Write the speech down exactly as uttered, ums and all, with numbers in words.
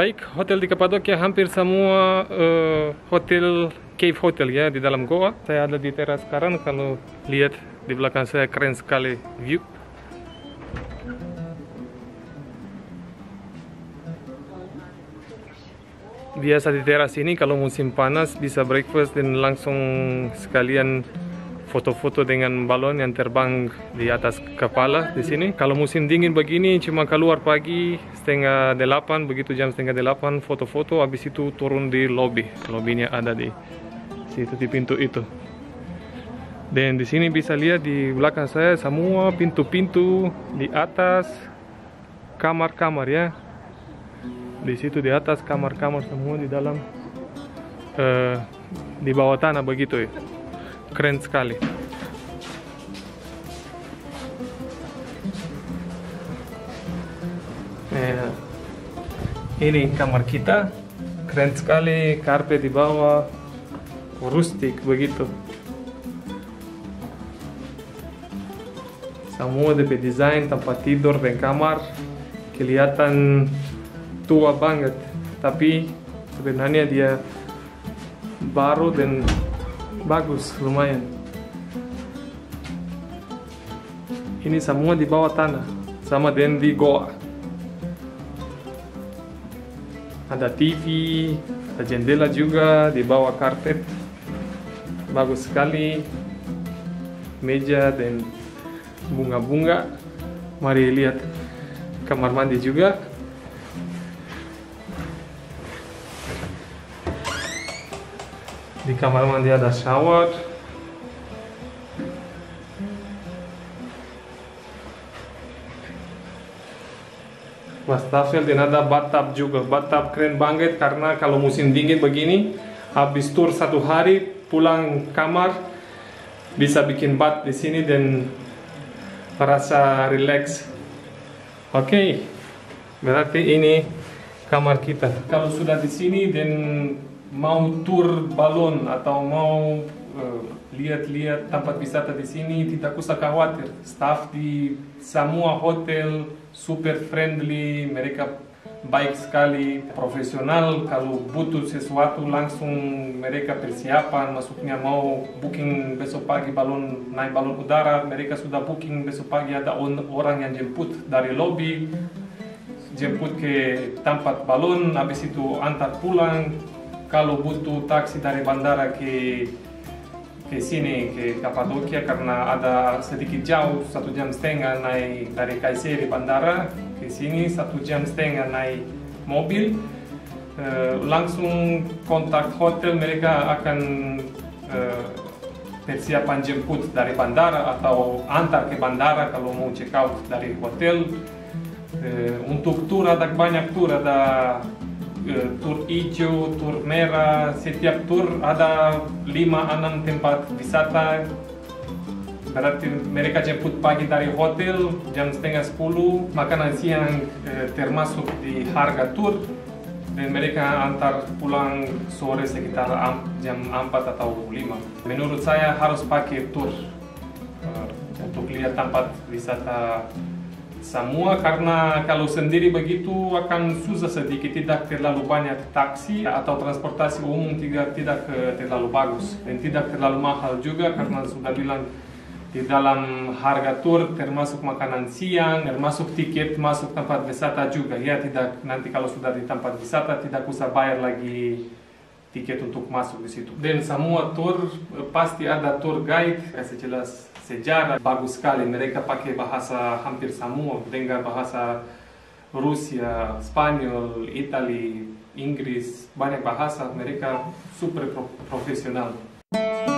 Baik, hotel di Kapadokia hampir semua uh, hotel cave hotel ya di dalam goa. Saya ada di teras sekarang, kalau lihat di belakang saya keren sekali view. Biasa di teras ini kalau musim panas bisa breakfast dan langsung sekalian foto-foto dengan balon yang terbang di atas kepala di sini. Kalau musim dingin begini cuma keluar pagi setengah delapan, begitu jam setengah delapan foto-foto, habis itu turun di lobby. Lobbynya ada di situ di pintu itu. Dan di sini bisa lihat di belakang saya semua pintu-pintu di atas kamar-kamar ya. Di situ di atas kamar-kamar semua di dalam uh, di bawah tanah begitu ya. Keren sekali. Nah, ini kamar kita, keren sekali, karpet di bawah, rustik begitu. Semua D P desain tempat tidur dan kamar kelihatan tua banget, tapi sebenarnya dia baru dan bagus, lumayan. Ini semua di bawah tanah, sama dengan di goa. Ada T V, ada jendela juga di bawah karpet. Bagus sekali. Meja dan bunga-bunga. Mari lihat kamar mandi juga. Di kamar mandi ada shower. Wastafel dan ada bathtub juga. Bathtub keren banget karena kalau musim dingin begini, habis tur satu hari pulang kamar bisa bikin bath di sini dan merasa relax. Oke, okay. Berarti ini kamar kita. Kalau sudah di sini dan mau tur balon atau mau lihat-lihat uh, tempat wisata di sini, tidak usah khawatir. Staff di semua hotel super friendly, mereka baik sekali, profesional. Kalau butuh sesuatu langsung mereka persiapan. Maksudnya mau booking besok pagi balon, naik balon udara, mereka sudah booking besok pagi, ada orang yang jemput dari lobby, jemput ke tempat balon, habis itu antar pulang. Kalau butuh taksi dari bandara ke ke sini ke Kapadokia karena ada sedikit jauh, satu jam setengah naik dari Kayseri bandara ke sini, satu jam setengah naik mobil, e, langsung kontak hotel, mereka akan e, persiapan jemput dari bandara atau antar ke bandara kalau mau check out dari hotel. E, untuk tur ada banyak tur, ada tur hijau, tur merah, setiap tur ada lima enam tempat wisata. Berarti mereka jemput pagi dari hotel jam setengah sepuluh, makanan siang eh, termasuk di harga tur, dan mereka antar pulang sore sekitar jam empat atau lima. Menurut saya harus pakai tur uh, untuk lihat tempat wisata semua, karena kalau sendiri begitu akan susah sedikit, tidak terlalu banyak taksi atau transportasi umum, tidak tidak terlalu bagus dan tidak terlalu mahal juga, karena sudah bilang di dalam harga tur termasuk makanan siang, termasuk tiket masuk tempat wisata juga ya. Tidak, nanti kalau sudah di tempat wisata tidak usah bayar lagi tiket untuk masuk di situ. Dan semua tur pasti ada tour guide kasih jelas sejarah, bagus sekali. Mereka pakai bahasa hampir semua, dengan bahasa Rusia, Spanyol, Itali, Inggris, banyak bahasa. Mereka super profesional.